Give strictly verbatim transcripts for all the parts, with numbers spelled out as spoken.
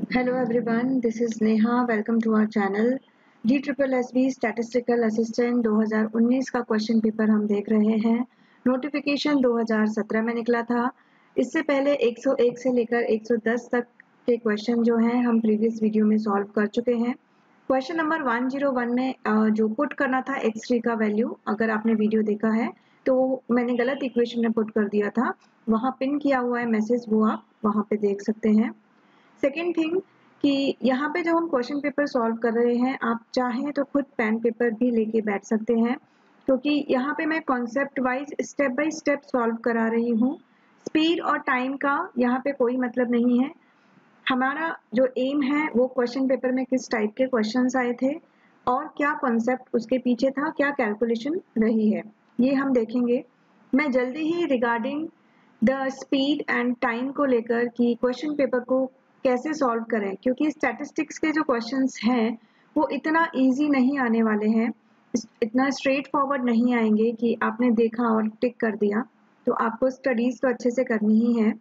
Hello everyone, this is Neha. Welcome to our channel. D Triple S B Statistical Assistant दो हज़ार उन्नीस का question paper हम देख रहे हैं। नोटिफिकेशन दो हज़ार सत्रह में निकला था। इससे पहले एक सौ एक से लेकर एक सौ दस तक के क्वेश्चन जो हैं हम प्रीवियस वीडियो में सॉल्व कर चुके हैं। क्वेश्चन नंबर एक सौ एक में जो पुट करना था एक्स थ्री का वैल्यू, अगर आपने वीडियो देखा है तो मैंने गलत इक्वेशन में पुट कर दिया था। वहाँ पिन किया हुआ है मैसेज, वो आप वहाँ पे देख सकते हैं। सेकेंड थिंग कि यहाँ पे जो हम क्वेश्चन पेपर सॉल्व कर रहे हैं, आप चाहें तो खुद पेन पेपर भी लेके बैठ सकते हैं, क्योंकि यहाँ पे मैं concept wise step by step solve करा रही हूँ। स्पीड और टाइम का यहाँ पे कोई मतलब नहीं है। हमारा जो एम है वो क्वेश्चन पेपर में किस टाइप के क्वेश्चंस आए थे और क्या कॉन्सेप्ट उसके पीछे था, क्या कैलकुलेशन रही है, ये हम देखेंगे। मैं जल्दी ही regarding the speed and time को लेकर कि क्वेश्चन पेपर को कैसे सॉल्व करें, क्योंकि स्टैटिस्टिक्स के जो क्वेश्चंस हैं वो इतना इजी नहीं आने वाले हैं, इतना स्ट्रेट फॉरवर्ड नहीं आएंगे कि आपने देखा और टिक कर दिया। तो आपको स्टडीज तो अच्छे से करनी ही है।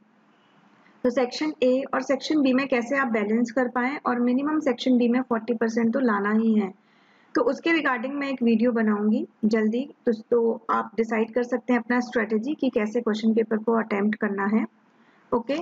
तो सेक्शन ए और सेक्शन बी में कैसे आप बैलेंस कर पाएं, और मिनिमम सेक्शन बी में चालीस परसेंट तो लाना ही है। तो उसके रिगार्डिंग मैं एक वीडियो बनाऊंगी जल्दी, तो, तो आप डिसाइड कर सकते हैं अपना स्ट्रेटेजी कि कैसे क्वेश्चन पेपर को अटेम्प्ट करना है। ओके,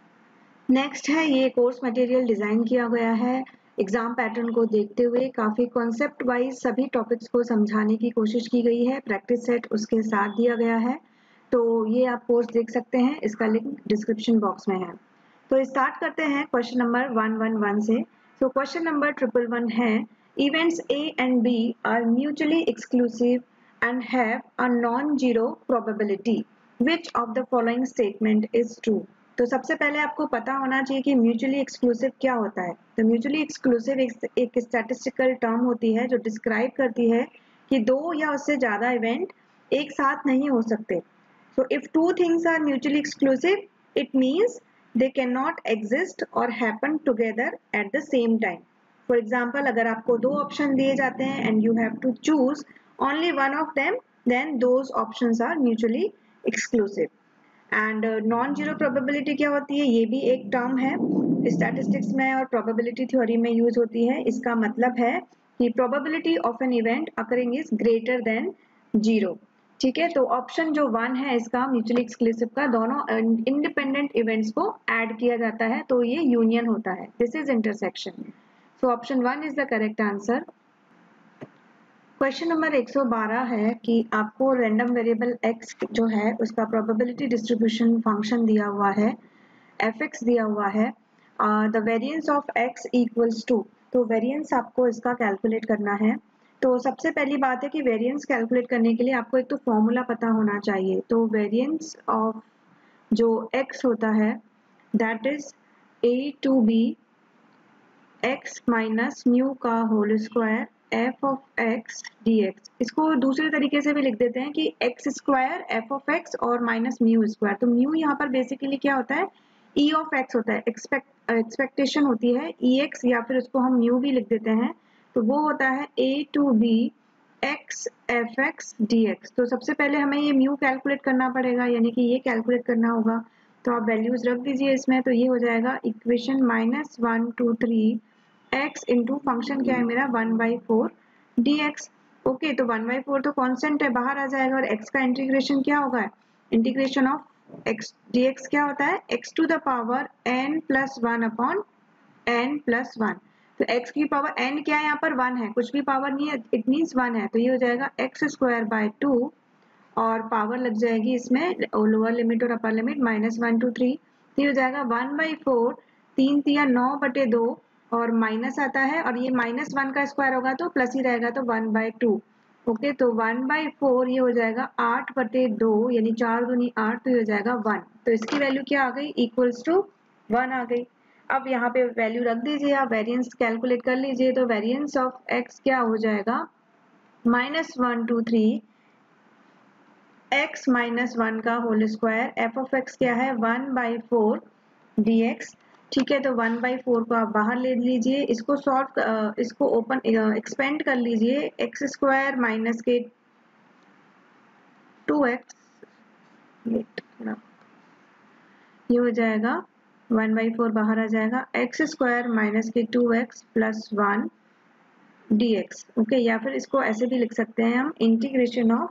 नेक्स्ट है ये कोर्स मटेरियल डिज़ाइन किया गया है एग्जाम पैटर्न को देखते हुए। काफ़ी कॉन्सेप्ट वाइज सभी टॉपिक्स को समझाने की कोशिश की गई है। प्रैक्टिस सेट उसके साथ दिया गया है, तो ये आप कोर्स देख सकते हैं, इसका लिंक डिस्क्रिप्शन बॉक्स में है। तो स्टार्ट करते हैं question number one one one से। तो क्वेश्चन नंबर ट्रिपल वन है, events A and B are mutually exclusive and have a non zero probability, which of the following statement is true. तो सबसे पहले आपको पता होना चाहिए कि म्यूचुअली एक्सक्लूसिव क्या होता है। तो म्यूचुअली एक्सक्लूसिव एक, एक स्टैटिस्टिकल टर्म होती है जो डिस्क्राइब करती है कि दो या उससे ज़्यादा इवेंट एक साथ नहीं हो सकते। So if two things are mutually exclusive, it means they can not exist और happen together at the same time. For example, अगर आपको दो ऑप्शन दिए जाते हैं and you have to choose only one of them, then those options are mutually exclusive. And non zero probability क्या होती है, ये भी एक टर्म है, स्टैटिस्टिक्स में और प्रोबेबिलिटी थ्योरी में यूज होती है। इसका मतलब है कि probability of an event occurring is greater than zero. ठीक है, तो ऑप्शन जो वन है इसका म्यूचुअली एक्सक्लूसिव का, दोनों इंडिपेंडेंट इवेंट्स को ऐड किया जाता है तो ये यूनियन होता है। This is intersection. So option one is the correct answer. Question number एक सौ बारह है कि आपको रैंडम वेरिएबल x जो है उसका प्रोबेबिलिटी डिस्ट्रीब्यूशन फंक्शन दिया हुआ है, fx दिया हुआ है, the variance of x equals to. तो वेरिएंस आपको इसका कैलकुलेट करना है। तो सबसे पहली बात है कि वेरिएंस कैलकुलेट करने के लिए आपको एक तो फॉर्मूला पता होना चाहिए। तो वेरिएंस ऑफ जो x होता है that is a to b x minus mu का whole square F of X D X. इसको दूसरे तरीके से भी लिख देते हैं कि X square F of X और माइनस म्यू स्क्वायर। तो म्यू यहाँ पर बेसिकली क्या होता है, ई ऑफ एक्स होता है, एक्सपेक्ट एक्सपेक्टेशन होती है ई एक्स, या फिर उसको हम म्यू भी लिख देते हैं। तो वो होता है A to B X F X D X. तो सबसे पहले हमें ये म्यू कैलकुलेट करना पड़ेगा, यानी कि ये कैलकुलेट करना होगा। तो आप वैल्यूज रख दीजिए इसमें। तो ये हो जाएगा equation minus one to three x into function क्या है मेरा one by four D X. Okay, तो वन बाई फोर तो कांस्टेंट है, बाहर आ जाएगा, और x का इंटीग्रेशन क्या होगा, इंटीग्रेशन ऑफ x dx क्या होता है, x to the power n plus one upon n plus one. तो x की पावर n क्या है, यहाँ पर वन है, कुछ भी पावर नहीं है, इट मीन्स वन है। तो ये हो जाएगा एक्स स्क्वायर बाय टू, और पावर लग जाएगी इसमें लोअर लिमिट और upper limit minus one to three. तो ये हो जाएगा वन बाई फोर, तीन तिया नौ बटे दो, और माइनस आता है, और ये माइनस वन का स्क्वायर होगा तो प्लस ही रहेगा, तो वन बाई टू। ओके, तो वन बाई फोर ये हो जाएगा आठ बटे दो, यानी चार दूनी आठ, तो ये हो जाएगा वन। तो इसकी वैल्यू क्या आ गई, इक्वल्स टू वन आ गई। अब यहाँ पे वैल्यू रख दीजिए, आप वेरिएंस कैलकुलेट कर लीजिए। तो वेरिएंस ऑफ एक्स क्या हो जाएगा, minus one to three X minus one का whole square, F of X क्या है one by four D X. ठीक है, तो वन बाई फोर को आप बाहर ले लीजिए, इसको सॉल्व इसको ओपन एक्सपेंड कर लीजिए, एक्स स्क्वायर माइनस के टू एक्स, ये हो जाएगा वन बाई फोर बाहर आ जाएगा, एक्स स्क्वायर माइनस के two X plus one D X. Okay, या फिर इसको ऐसे भी लिख सकते हैं हम, इंटीग्रेशन ऑफ,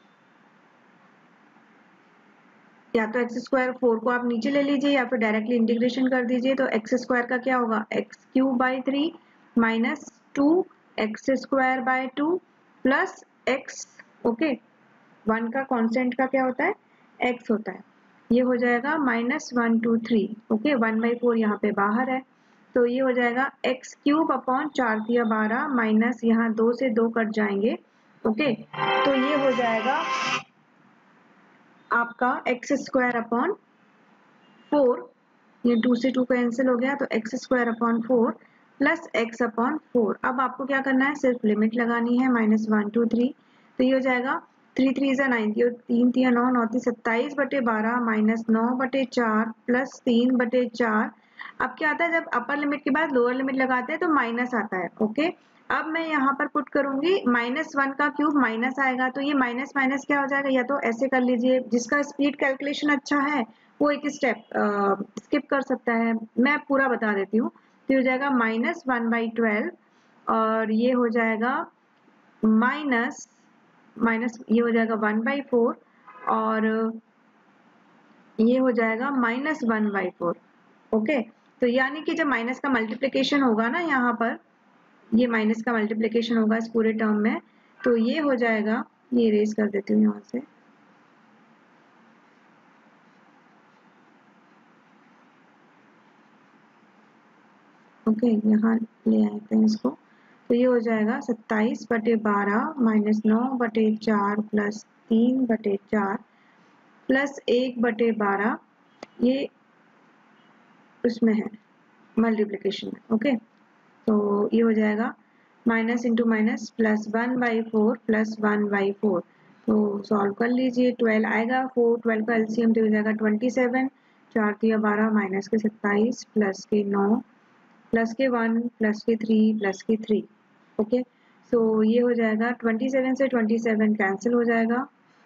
या तो एक्स स्क्वायर फोर को आप नीचे ले लीजिए या फिर डायरेक्टली इंटीग्रेशन कर दीजिए। तो एक्स स्क्वायर का क्या होगा, X cube by three minus two X square by two plus X. Okay, one का कांस्टेंट का क्या होता है, एक्स होता है। ये हो जाएगा minus one to three. Okay, one by four यहाँ पे बाहर है, तो ये हो जाएगा एक्स क्यूब अपॉन चार तिया बारह माइनस यहाँ दो से दो कट जाएंगे। ओके, तो ये हो जाएगा आपका एक्स स्क्वायर अपॉन फोर, ये टू से टू कैंसिल हो गया, तो X square upon four plus X upon four. अब आपको क्या करना है, सिर्फ लिमिट लगानी है, माइनस वन टू थ्री, तो ये हो जाएगा थ्री थ्री ज़ा नाइन, तीन तिया नौ, नौ ती सत्ताईस बटे बारह माइनस नौ बटे चार प्लस तीन बटे चार। अब क्या आता है, जब अपर लिमिट के बाद लोअर लिमिट लगाते हैं तो माइनस आता है। ओके, अब मैं यहाँ पर पुट करूंगी माइनस वन का क्यूब माइनस आएगा, तो ये माइनस माइनस क्या हो जाएगा, या तो ऐसे कर लीजिए, जिसका स्पीड कैलकुलेशन अच्छा है वो एक स्टेप स्किप कर सकता है, मैं पूरा बता देती हूँ। तो हो जाएगा माइनस वन बाई ट्वेल्व और ये हो जाएगा माइनस माइनस ये हो जाएगा वन बाई फोर और ये हो जाएगा minus one by four. Okay, तो यानी कि जब माइनस का मल्टीप्लिकेशन होगा ना, यहाँ पर ये माइनस का मल्टीप्लिकेशन होगा इस पूरे टर्म में, तो ये हो जाएगा, ये इरेज कर देती हूँ यहाँ से, ओके okay, यहाँ ले आते हैं इसको, तो ये हो जाएगा सत्ताईस बटे बारह माइनस नौ बटे चार प्लस तीन बटे चार प्लस एक बटे बारह, ये उसमें है मल्टीप्लिकेशन में। ओके, तो ये हो जाएगा minus into minus plus one by four plus one by four, तो सॉल्व कर लीजिए, ट्वेल्व आएगा, फोर ट्वेल्व का एलसीएम तो हो जाएगा ट्वेंटी सेवन, चार तिया बारह माइनस के सत्ताईस प्लस के नौ plus K one plus K three plus K three. Okay, so ये हो जाएगा ट्वेंटी सेवन से ट्वेंटी सेवन कैंसिल हो जाएगा।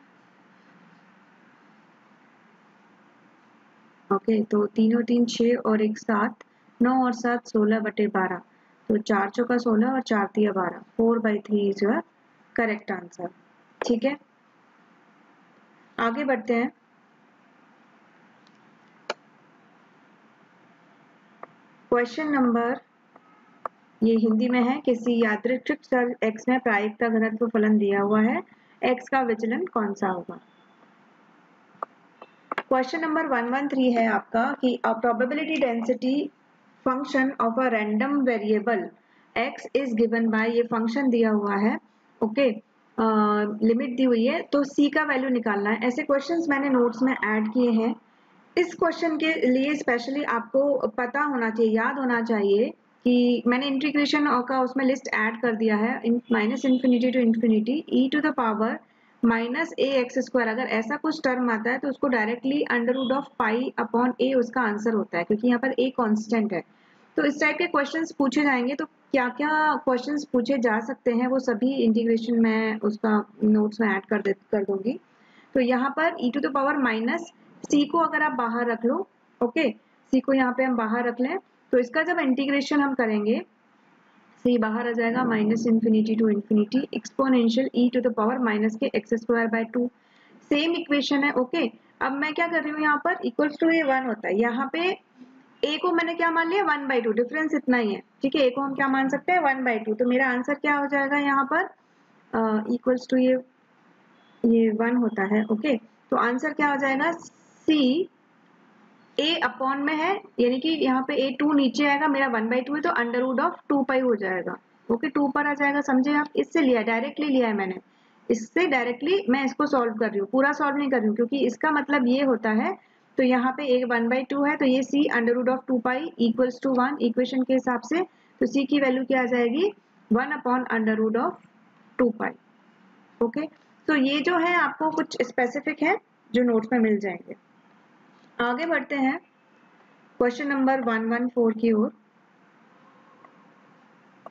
ओके okay, तो तीनों तीन छः और एक सात, नौ और सात सोलह बटे बारह, तो चार चौका सोलह और चार तिया बारह, four by three is your correct answer. ठीक है, आगे बढ़ते हैं। क्वेश्चन नंबर, ये हिंदी में है, किसी यादृच्छिक चर x में प्रायिकता घनत्व फलन दिया हुआ है, x का विचलन कौन सा होगा। Question number one one three है आपका कि a probability density function of a random variable x is given by, ये फंक्शन दिया हुआ है। ओके, लिमिट दी हुई है, तो c का वैल्यू निकालना है। ऐसे क्वेश्चंस मैंने नोट्स में ऐड किए हैं। इस क्वेश्चन के लिए स्पेशली आपको पता होना चाहिए, याद होना चाहिए कि मैंने इंटीग्रेशन का उसमें लिस्ट ऐड कर दिया है, minus infinity to infinity E to the power minus A X square. अगर ऐसा कुछ टर्म आता है तो उसको directly under root of pi upon A उसका आंसर होता है, क्योंकि यहाँ पर ए कांस्टेंट है। तो इस टाइप के क्वेश्चंस पूछे जाएंगे, तो क्या क्या क्वेश्चंस पूछे जा सकते हैं वो सभी इंटीग्रेशन में उसका नोट्स में ऐड कर दे कर दूंगी। तो यहाँ पर E to the power minus C को अगर आप बाहर रख लो, ओके, सी को यहाँ पे हम बाहर रख लें, तो इसका जब इंटीग्रेशन हम करेंगे, सी बाहर आ जाएगा minus infinity to infinity exponential E to the power minus K X square by two, same equation है। ओके, अब मैं क्या कर रही हूँ, यहाँ पर इक्वल्स टू ये वन होता है, यहाँ पे ए को मैंने क्या मान लिया, वन बाई टू, डिफरेंस इतना ही है। ठीक है, ए को हम क्या मान सकते हैं, वन बाई टू, तो मेरा आंसर क्या हो जाएगा यहाँ पर, इक्वल्स टू ये ये वन होता है। ओके, तो आंसर क्या हो जाएगा, सी ए अपॉन में है, यानी कि यहाँ पे ए टू नीचे आएगा, मेरा वन बाई टू है, तो under root of two pi हो जाएगा। ओके, टू पर आ जाएगा, समझे आप, इससे लिया, डायरेक्टली लिया है मैंने, इससे डायरेक्टली मैं इसको सॉल्व कर रही हूँ, पूरा सॉल्व नहीं कर रही हूँ, क्योंकि इसका मतलब ये होता है, तो यहाँ पे एक वन बाई टू है, तो ये C under root of two pi equals to one equation के हिसाब से, तो सी की वैल्यू क्या आ जाएगी, one upon under root of two pi. Okay, तो ये जो है आपको कुछ स्पेसिफिक है जो नोट्स में मिल जाएंगे। आगे बढ़ते हैं question number one one four की ओर,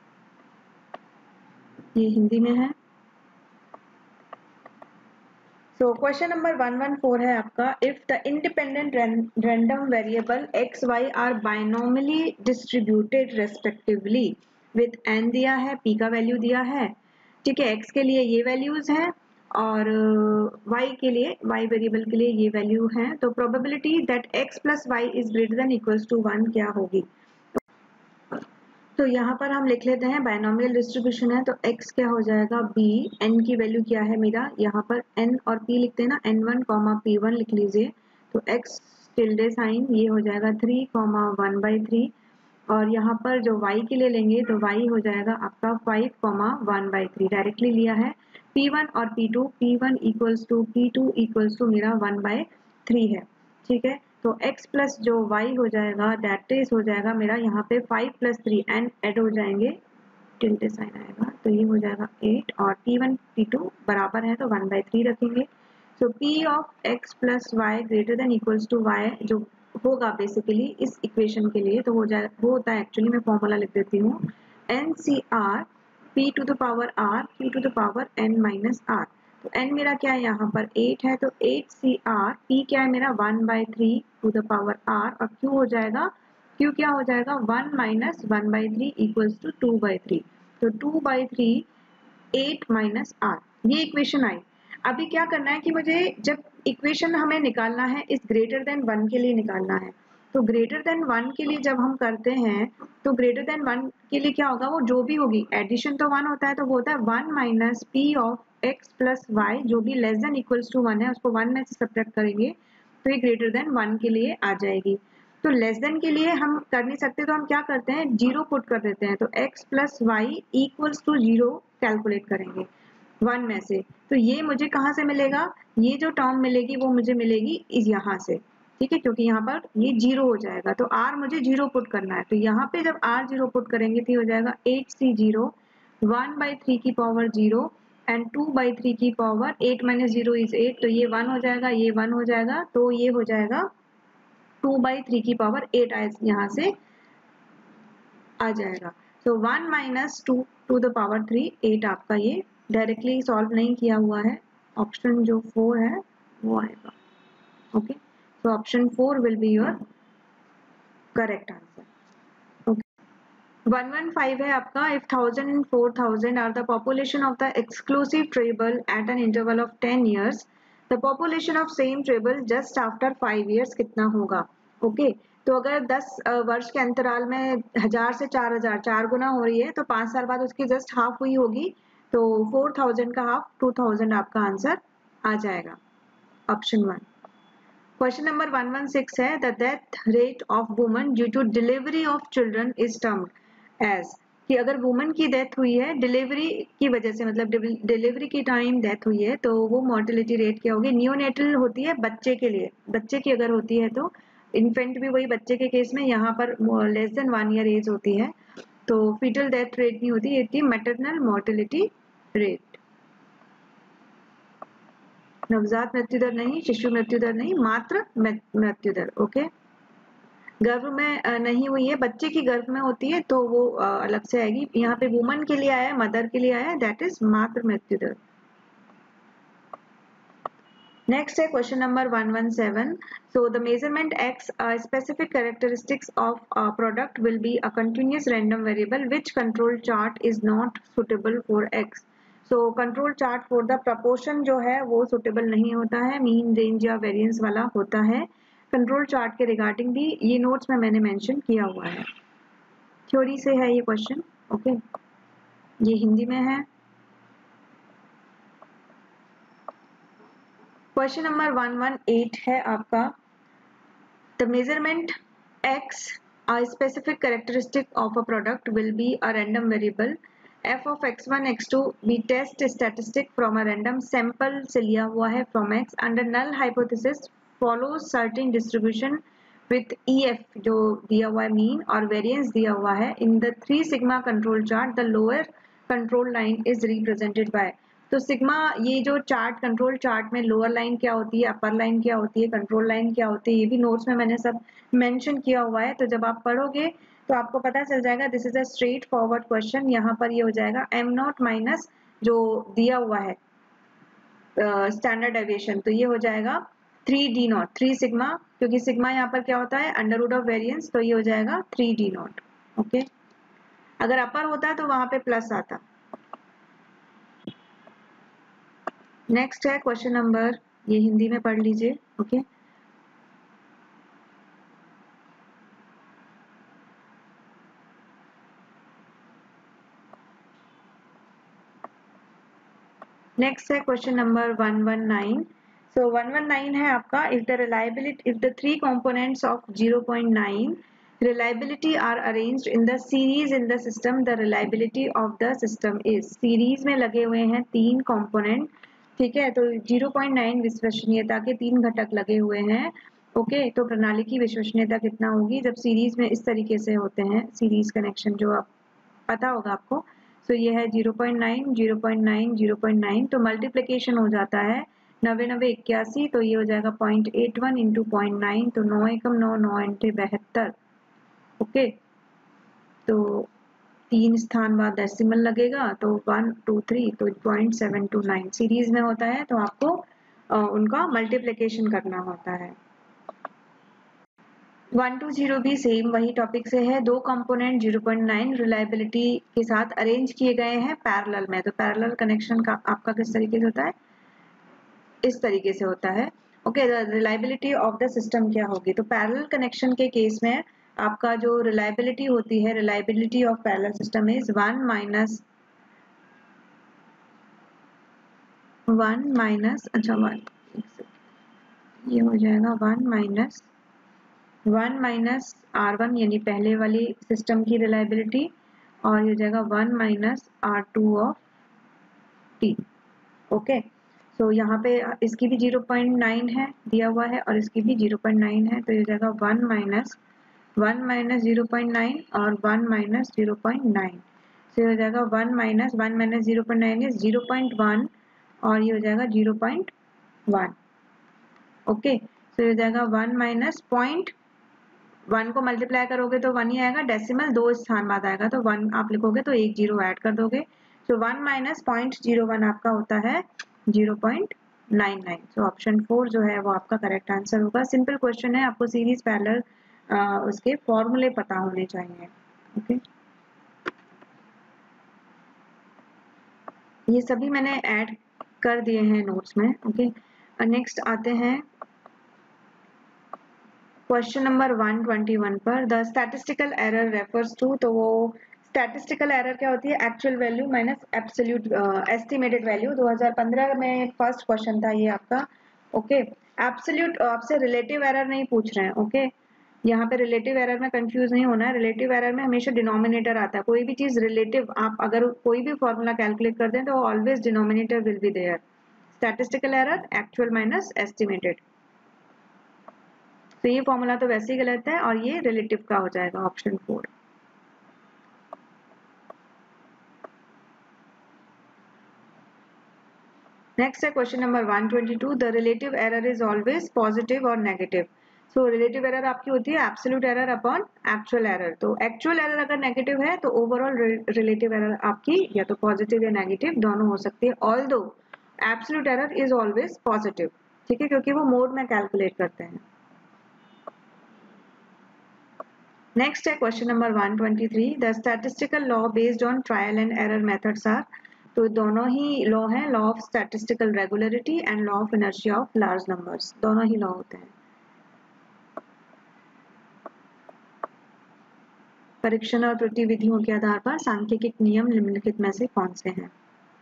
ये हिंदी में है। तो question number one one four है आपका, if the independent random variable X Y are binomially distributed respectively with N दिया है, पी का वैल्यू दिया है, ठीक है, एक्स के लिए ये वैल्यूज हैं और वाई के लिए, वाई वेरिएबल के लिए ये वैल्यू है, तो probability that X plus Y is greater than equals to one क्या होगी। तो यहाँ पर हम लिख लेते हैं बायनोमियल डिस्ट्रीब्यूशन है, तो x क्या हो जाएगा b, n की वैल्यू क्या है मेरा, यहाँ पर n और p लिखते हैं ना, N one comma P one लिख लीजिए, तो x टिल्डे साइन ये हो जाएगा three comma one by three, और यहाँ पर जो y के लिए लेंगे तो y हो जाएगा आपका five comma one by three, directly लिया है, पी वन और P two, P one equals to P two equals to मेरा वन बाई थ्री है, ठीक है। तो x प्लस जो y हो जाएगा दैट इज हो जाएगा मेरा यहाँ पे five plus three, and add हो जाएंगे, टिल्डे साइन आएगा, तो ये हो जाएगा एट, और टी वन टी टू बराबर है तो वन बाई थ्री रखेंगे। So p of x plus Y greater than equals to y जो होगा बेसिकली इस इक्वेशन के लिए, तो हो जाए वो होता है, एक्चुअली मैं फॉर्मूला लिख देती हूँ, N C R P to the power R Q to the power N minus R. तो n मेरा क्या है यहाँ पर एट है, तो एट सी आर, p क्या है मेरा one by three to the power r, और q हो जाएगा, q क्या हो जाएगा one minus one by three equals to two by three, तो two by three eight minus R, ये इक्वेशन आई। अभी क्या करना है कि मुझे जब इक्वेशन हमें निकालना है इस ग्रेटर देन वन के लिए निकालना है, तो ग्रेटर देन वन के लिए जब हम करते हैं तो ग्रेटर देन वन के लिए क्या होगा, वो जो भी होगी एडिशन तो वन होता है, तो वो होता है one minus P of X plus Y, जो भी less than equals to one है उसको वन में से सब्ट्रैक्ट करेंगे तो ये ग्रेटर देन वन के लिए आ जाएगी। तो लेस देन के लिए हम कर नहीं सकते, तो हम क्या करते हैं जीरो पुट कर देते हैं, तो x plus Y equals to zero calculate करेंगे वन में से, तो ये मुझे कहाँ से मिलेगा, ये जो टर्म मिलेगी वो मुझे मिलेगी इस यहाँ से, ठीक है, क्योंकि यहाँ पर ये जीरो हो जाएगा, तो r मुझे जीरो पुट करना है, तो यहाँ पे जब r जीरो पुट करेंगे तो हो जाएगा eight C zero, one by three की power zero and two by three की power eight minus zero is eight, तो ये वन हो जाएगा, ये वन हो जाएगा, तो ये हो जाएगा टू बाई थ्री की पावर एट यहाँ से आ जाएगा। So one minus two to the power three, eight आपका ये डायरेक्टली सॉल्व नहीं किया हुआ है, ऑप्शन जो फोर है वो आएगा। Okay, so option four will be your correct answer. Okay, one one five है आपका, if thousand and four thousand are the population of the exclusive treble at an interval of ten years, the population of same treble just after five years कितना होगा। Okay okay, तो अगर दस वर्ष के अंतराल में हजार से चार हजार चार गुना हो रही है, तो पांच साल बाद उसकी जस्ट हाफ हुई होगी, तो फोर थाउजेंड का हाफ टू थाउजेंड आपका आंसर आ जाएगा, option one. Question number one one six है, the death rate of woman due to delivery of children is termed as, कि अगर वुमन की डेथ हुई है डिलीवरी की वजह से, मतलब डिलीवरी की टाइम डेथ हुई है, तो वो मोर्टेलिटी रेट क्या होगी, नियोनेटल होती है बच्चे के लिए, बच्चे की अगर होती है तो, इन्फेंट भी वही बच्चे के केस में, यहाँ पर less than one year age होती है तो फीटल डेथ रेट नहीं होती, ये थी मैटरनल मोर्टेलिटी रेट। नवजात मृत्यु दर नहीं, शिशु मृत्यु दर नहीं, मात्र मृत्यु दर। ओके, गर्भ में नहीं हुई है, बच्चे की गर्भ में होती है तो वो अलग से आएगी, यहाँ पे वुमन के लिए आया है, मदर के लिए आया है, दैट इज मात्र मृत्यु दर। नेक्स्ट है question number one one seven, so the measurement x uh, specific characteristics of a product will be a continuous random variable which control chart is not suitable for x, so control chart for the proportion जो है वो suitable नहीं होता है, mean range या variance वाला होता है। कंट्रोल चार्ट के रिगार्डिंग भी ये नोट्स में मैंने मेंशन किया हुआ है, थ्योरी से है ये क्वेश्चन। ओके, ये हिंदी में है। Question number one one eight है आपका, the measurement x a specific characteristic of a product will be a random variable f of x one x two we test statistic from a random sample से लिया हुआ है from x under null hypothesis follows certain distribution with ef जो दिया हुआ है mean और variance दिया हुआ है in the three sigma control chart the lower control line is represented by, तो सिग्मा ये जो चार्ट कंट्रोल चार्ट में लोअर लाइन क्या होती है, अपर लाइन क्या होती है, कंट्रोल लाइन क्या होती है, ये भी नोट्स में मैंने सब मेंशन किया हुआ है, तो जब आप पढ़ोगे तो आपको पता चल जाएगा। This is a straightforward question, यहाँ पर ये हो जाएगा एम नॉट माइनस जो दिया हुआ है स्टैंडर्ड डेविएशन, तो ये हो जाएगा three D not, three sigma, क्योंकि सिग्मा यहाँ पर क्या होता है अंडर रूट ऑफ वेरिएंस, तो ये हो जाएगा थ्री डी नॉट। ओके, अगर अपर होता तो वहां पे प्लस आता। नेक्स्ट है क्वेश्चन नंबर, ये हिंदी में पढ़ लीजिए। ओके, नेक्स्ट है question number one one nine. So one one nine है आपका, if the reliability, if the three components of zero point nine reliability are arranged in the series in the system, the reliability of the system is, series में लगे हुए हैं तीन component, ठीक है, तो ज़ीरो पॉइंट नाइन विश्वसनीयता के तीन घटक लगे हुए हैं। ओके okay, तो प्रणाली की विश्वसनीयता कितना होगी जब सीरीज में इस तरीके से होते हैं, सीरीज कनेक्शन जो आप पता होगा आपको। सो so, ये है zero point nine, zero point nine, zero point nine, तो मल्टीप्लिकेशन हो जाता है नब्बे नब्बे इक्यासी, तो ये हो जाएगा point eight one into point nine, तो नौ एकम नौ, नौ इंटू बहत्तर। ओके, तो तीन स्थान बाद डेसिमल लगेगा, तो वन टू थ्री, तो point seven two nine series में होता है, तो आपको आ, उनका मल्टीप्लिकेशन करना होता है। वन टू जीरो भी सेम वही टॉपिक से है, दो component zero point nine reliability के साथ अरेंज किए गए हैं पैरेलल में, तो पैरेलल कनेक्शन का आपका किस तरीके से होता है, इस तरीके से होता है। Okay, reliability of the system क्या होगी, तो पैरेलल कनेक्शन के केस में आपका जो रिलायबिलिटी होती है, reliability of parallel system is one minus one minus अच्छा वन, ये हो जाएगा one minus one minus R one, यानी पहले वाली सिस्टम की रिलायबिलिटी, और ये हो जाएगा one minus R two of T. Okay, so यहाँ पे इसकी भी ज़ीरो पॉइंट नाइन है दिया हुआ है और इसकी भी ज़ीरो पॉइंट नाइन है, तो ये हो जाएगा one minus one minus zero point nine और one minus zero point nine, तो ये हो जाएगा one minus one minus zero point nine is zero point one, और ये हो जाएगा ज़ीरो पॉइंट वन। ओके, तो ये हो जाएगा वन माइनस पॉइंट वन को मल्टीप्लाई करोगे तो वन ही आएगा, डेसिमल दो स्थान बाद आएगा, तो वन आप लिखोगे तो एक जीरो ऐड कर दोगे, तो one minus point zero one आपका होता है zero point nine nine. So option four जो है वो आपका करेक्ट आंसर होगा। सिंपल क्वेश्चन है, आपको सीरीज पैरेलल उसके फॉर्मूले पता होने चाहिए। ओके, ये सभी मैंने ऐड कर दिए हैं नोट्स में। ओके, नेक्स्ट आते हैं question number one twenty one पर, the statistical error refers to, तो वो स्टैटिस्टिकल एरर क्या होती है, actual value minus absolute estimated value. दो हज़ार पंद्रह में फर्स्ट क्वेश्चन था ये आपका। ओके, एब्सोल्यूट आपसे रिलेटिव एरर नहीं पूछ रहे हैं। ओके, यहाँ पे रिलेटिव एरर में कंफ्यूज नहीं होना है, रिलेटिव एरर में हमेशा डिनोमिनेटर आता है, कोई भी चीज रिलेटिव आप अगर कोई भी फॉर्मूला कैलकुलेट कर दें तो always denominator will be there. Statistical error actual minus estimated, तो ये फॉर्मूला तो वैसे ही गलत है और ये रिलेटिव का हो जाएगा ऑप्शन फोर। नेक्स्ट है question number one twenty two, the relative error is always positive और नेगेटिव। सो रिलेटिव एरर आपकी होती है absolute error upon actual error, तो एक्चुअल एरर अगर नेगेटिव है तो ओवरऑल रिलेटिव एरर आपकी या तो पॉजिटिव या नेगेटिव दोनों हो सकती है, although absolute error is always positive, ठीक है, क्योंकि वो मोड में कैलकुलेट करते हैं। नेक्स्ट है question number one twenty three, the statistical law based on trial and error methods are, तो दोनों ही लॉ हैं, law of statistical regularity and law of inertia of large numbers, दोनों ही लॉ होते हैं। परीक्षण और त्रुटि विधियों के आधार पर सांख्यिकीय नियम निम्नलिखित में से कौन से हैं।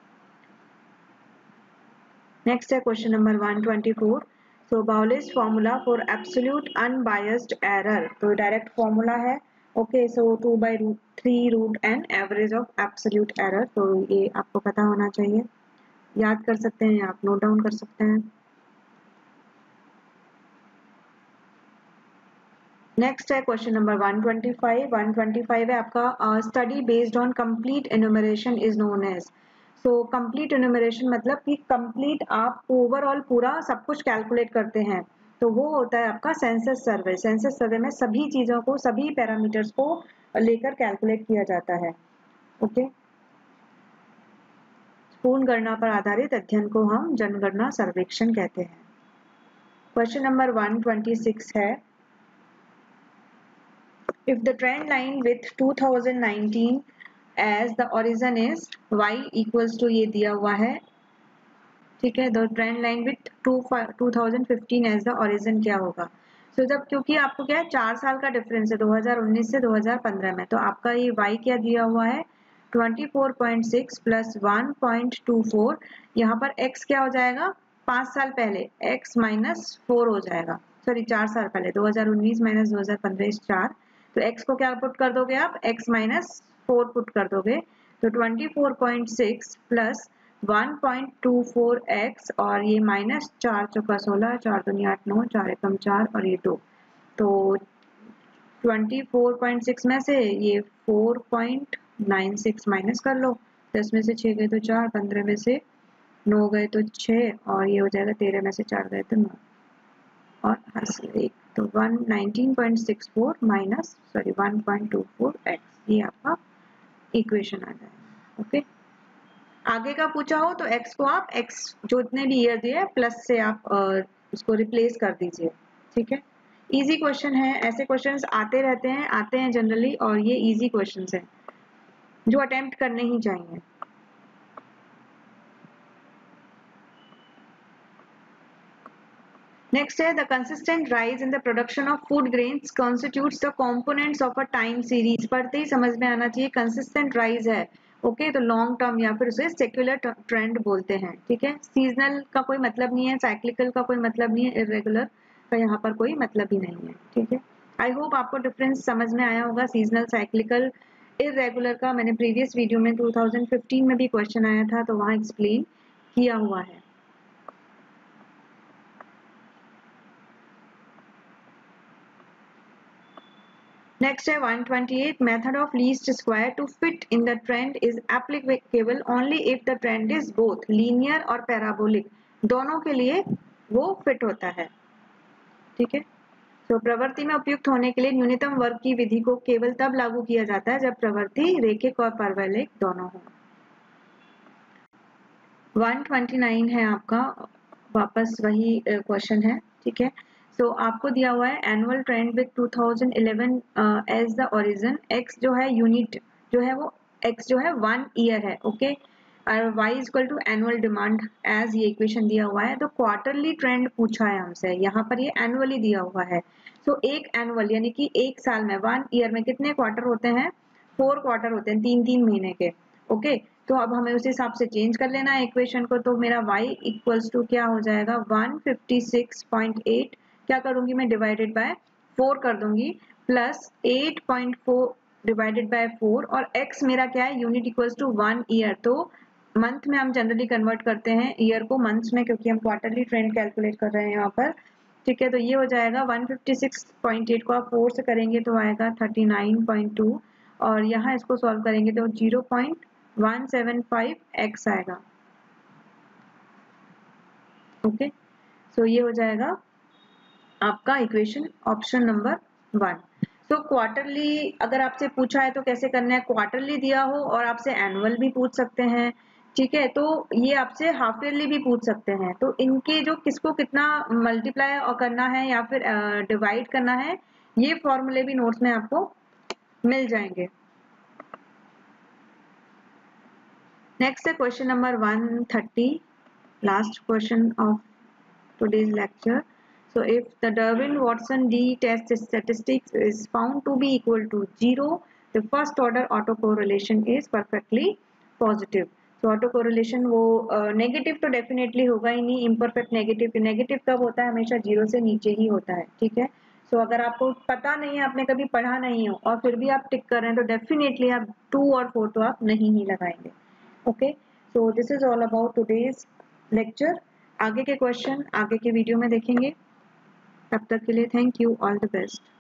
नेक्स्ट है question number one twenty four, so Bowley's formula for absolute unbiased error, तो डायरेक्ट फॉर्मूला है। Okay, so two by root three root N average of absolute error, तो ये आपको पता होना चाहिए, याद कर सकते हैं, आप नोट डाउन कर सकते हैं। नेक्स्ट है question number one twenty five, one twenty five है आपका, study based on complete enumeration is known as, so complete enumeration मतलब कि कंप्लीट आप ओवरऑल पूरा सब कुछ कैलकुलेट करते हैं, तो वो होता है आपका सेंसस सर्वे। सेंसस सर्वे में सभी चीजों को, सभी पैरामीटर्स को लेकर कैलकुलेट किया जाता है। ओके, पूर्ण गणना पर आधारित अध्ययन को हम जनगणना सर्वेक्षण कहते हैं। Question number one twenty six है, if the trend line with two thousand nineteen as the origin is y equals to, ये दिया हुआ है, ठीक है, the trend line with two thousand fifteen as the origin क्या होगा। तो so, जब क्योंकि आपको क्या है, चार साल का डिफरेंस है दो हज़ार उन्नीस से दो हज़ार पंद्रह में, तो आपका ये y क्या दिया हुआ है चौबीस point six plus one point two four, यहाँ पर x क्या हो जाएगा, पाँच साल पहले x माइनस फोर हो जाएगा, सॉरी चार साल पहले दो हज़ार उन्नीस माइनस दो हज़ार पंद्रह चार, तो x को क्या पुट कर दोगे आप, x माइनस फोर पुट कर दोगे, तो चौबीस point six plus one point two four x और ये माइनस चार चौका सोलह, चार दूनी आठ नौ, चार एकम चार और ये दो, तो चौबीस पॉइंट सिक्स में से ये four point nine six minus कर लो, दस में से छः गए तो चार, पंद्रह में से नौ गए तो छः और ये हो जाएगा तेरह में से चार गए तो नौ और हंस एक, तो one nineteen point six four minus sorry one point two four x, ये आपका इक्वेशन आ जाएगा। ओके, आगे का पूछा हो तो x को आप x जो इतने भी ईयर दिए प्लस से आप उसको रिप्लेस कर दीजिए, ठीक है। इजी क्वेश्चन है, ऐसे क्वेश्चंस आते रहते हैं आते हैं जनरली, और ये इजी क्वेश्चंस हैं जो अटेम्प्ट करने ही चाहिए। नेक्स्ट है, the consistent rise in the production of food grains constitutes the components of a time series. पढ़ते ही समझ में आना चाहिए, कंसिस्टेंट राइज है, ओके okay, तो लॉन्ग टर्म या फिर उसे सेक्युलर ट्रेंड बोलते हैं, ठीक है। सीजनल का कोई मतलब नहीं है, साइक्लिकल का कोई मतलब नहीं है, इरेगुलर का यहाँ पर कोई मतलब ही नहीं है, ठीक है। आई होप आपको डिफरेंस समझ में आया होगा सीजनल, साइक्लिकल, इरेगुलर का। मैंने प्रीवियस वीडियो में टू थाउजेंड फिफ्टीन में भी क्वेश्चन आया था तो वहाँ एक्सप्लेन किया हुआ है। Next है one twenty-eight, method of least square to fit in the trend is applicable only if the trend is both linear और parabolic, दोनों के लिए वो fit होता है, ठीक है। तो प्रवृत्ति में उपयुक्त होने के लिए न्यूनतम वर्ग की विधि को केवल तब लागू किया जाता है जब प्रवृत्ति रेखिक और परवलयिक दोनों हो। one twenty-nine है आपका, वापस वही क्वेश्चन है, ठीक है। तो so, आपको दिया हुआ है annual trend with two thousand eleven as the origin, x जो है यूनिट जो है वो x जो है वन ईयर है, ओके, और y is equal to annual demand as ये इक्वेशन दिया हुआ है। तो क्वार्टरली ट्रेंड पूछा है हमसे, यहाँ पर ये एनुअली दिया हुआ है। सो so, एक एनुअल यानी कि एक साल में, वन ईयर में कितने क्वार्टर होते हैं, फोर क्वार्टर होते हैं, तीन तीन महीने के, ओके okay? तो अब हमें उस हिसाब से चेंज कर लेना है इक्वेशन को। तो मेरा y इक्वल्स टू क्या हो जाएगा, one fifty six point eight, क्या करूंगी मैं, डिवाइडेड बाय फोर कर दूंगी, plus eight point four divided by four, और x मेरा क्या है, unit equals to one year. तो मंथ में हम जनरली कन्वर्ट करते हैं ईयर को मंथ्स में, क्योंकि हम क्वार्टरली ट्रेंड कैलकुलेट कर रहे हैं यहाँ पर, ठीक है। तो ये हो जाएगा one fifty six point eight को आप फोर से करेंगे तो आएगा थर्टी नाइन पॉइंट टू, और यहाँ इसको सॉल्व करेंगे तो zero point one seven five x आएगा, ओके। सो ये हो जाएगा आपका इक्वेशन ऑप्शन नंबर वन। तो क्वार्टरली अगर आपसे पूछा है तो कैसे करना है, क्वार्टरली दिया हो और आपसे एनुअल भी पूछ सकते हैं, ठीक है। तो ये आपसे हाफ ईयरली भी पूछ सकते हैं, तो इनके जो किसको कितना मल्टीप्लाई और करना है या फिर डिवाइड uh, करना है, ये फॉर्मूले भी नोट्स में आपको मिल जाएंगे। नेक्स्ट है question number one thirty, last question of today's lecture. So if the Darwin-Watson D test statistics is found to be equal to zero, the first order autocorrelation is perfectly positive. So autocorrelation वो negative uh, तो definitely होगा ही नहीं, imperfect negative, negative कब होता है, हमेशा zero से नीचे ही होता है, ठीक है। सो so, अगर आपको पता नहीं है, आपने कभी पढ़ा नहीं हो और फिर भी आप टिक कर रहे हैं तो डेफिनेटली आप टू और फोर तो आप नहीं ही लगाएंगे, okay. So this is all about today's lecture. आगे के क्वेश्चन आगे के वीडियो में देखेंगे, तब तक के लिए thank you, all the best.